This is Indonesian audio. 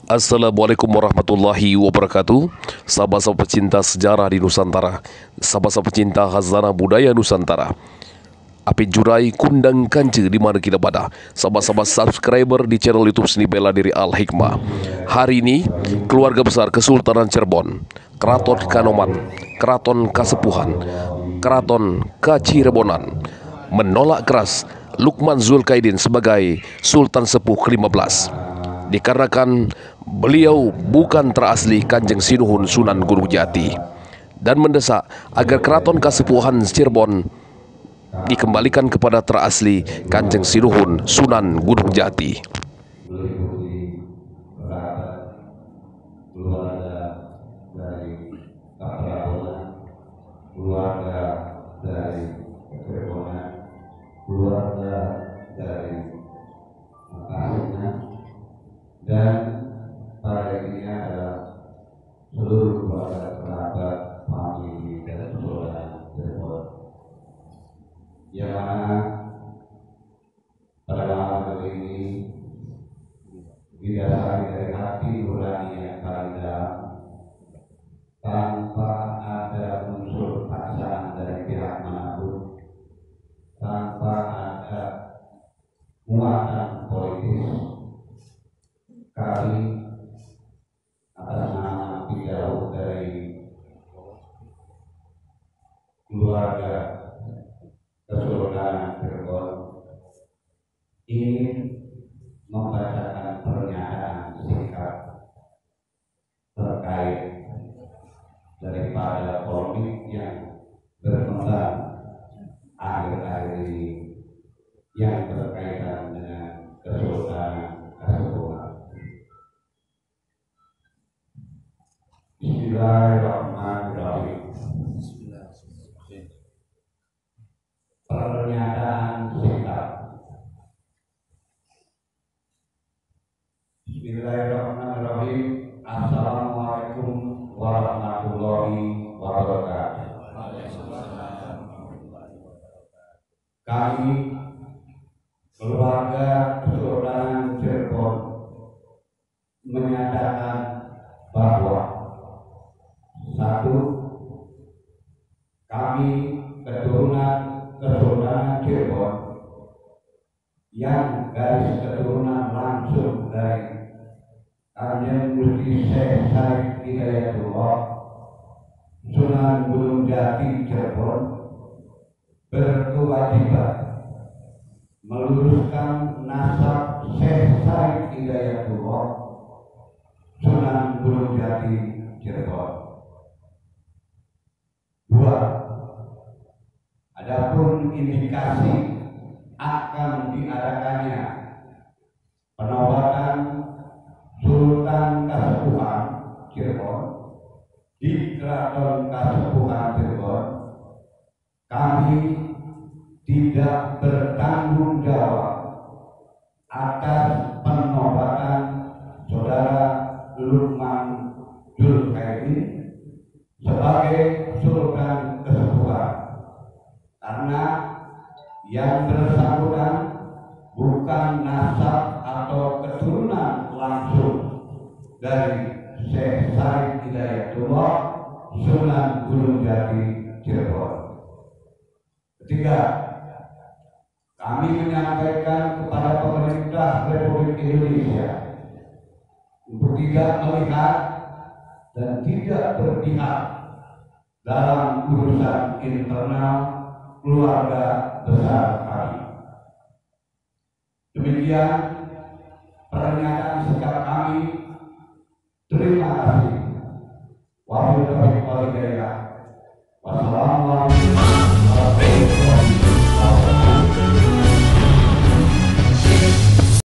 Assalamualaikum warahmatullahi wabarakatuh. Sahabat-sahabat pecinta sejarah di Nusantara, sahabat-sahabat pecinta khazanah budaya Nusantara, api jurai kundang kance di mana kita pada sahabat-sahabat subscriber di channel YouTube Seni Bela Diri Al Hikmah. Hari ini keluarga besar Kesultanan Cirebon, Keraton Kanoman, Keraton Kasepuhan, Keraton Kacirebonan menolak keras Lukman Zulkaidin sebagai Sultan Sepuh ke-15 dikarenakan beliau bukan terasli Kanjeng Sinuhun Sunan Gunung Jati, dan mendesak agar Keraton Kasepuhan Cirebon dikembalikan kepada terasli Kanjeng Sinuhun Sunan Gunung Jati. Keluarga dari Makassar, dan pada ini adalah seluruh keluarga kerabat, famili dan saudara Cirebon, yang mana pada malam hari ini didasari dari hati nurani yang paling dalam, tanpa ada unsur paksaan dari pihak manapun, tanpa ada muatan politis. Kami atas nama tidak dari keluarga Kesultanan Cirebon ingin membacakan pernyataan singkat terkait daripada polemik yang berkembang akhir-akhir ini yang berkaitan dengan Kesultanan Kasepuhan. Bismillahirrahmanirrahim. Pernyataan singkat. Bismillahirrahmanirrahim. Assalamualaikum warahmatullahi wabarakatuh. Kami keluarga Kesultanan Cirebon menyatakan bahwa satu, kami keturunan Kesultanan Cirebon yang garis keturunan langsung dari Kanjeng Gusti Syekh Said Hidayatullah Sunan Gunung Jati Cirebon berkewajiban meluruskan nasab Syekh Said Hidayatullah Sunan Gunung Jati Cirebon. Dua, adapun indikasi akan diadakannya penobatan Sultan Kasepuhan Cirebon di Keraton Kasepuhan Cirebon, kami tidak bertanggung jawab atas penobatan saudara Lukman Zulkaidin sebagai Sultan Kasepuhan, karena yang bersangkutan bukan nasab atau keturunan langsung dari Syekh Said Hidayatullah Sunan Gunung Jati Cirebon. Ketiga, kami menyampaikan kepada pemerintah Republik Indonesia untuk tidak melihat dan tidak berpihak dalam urusan internal keluarga besar kami. Demikian pernyataan sikap kami. Terima kasih. Wabillahi taufiq wal hidayah.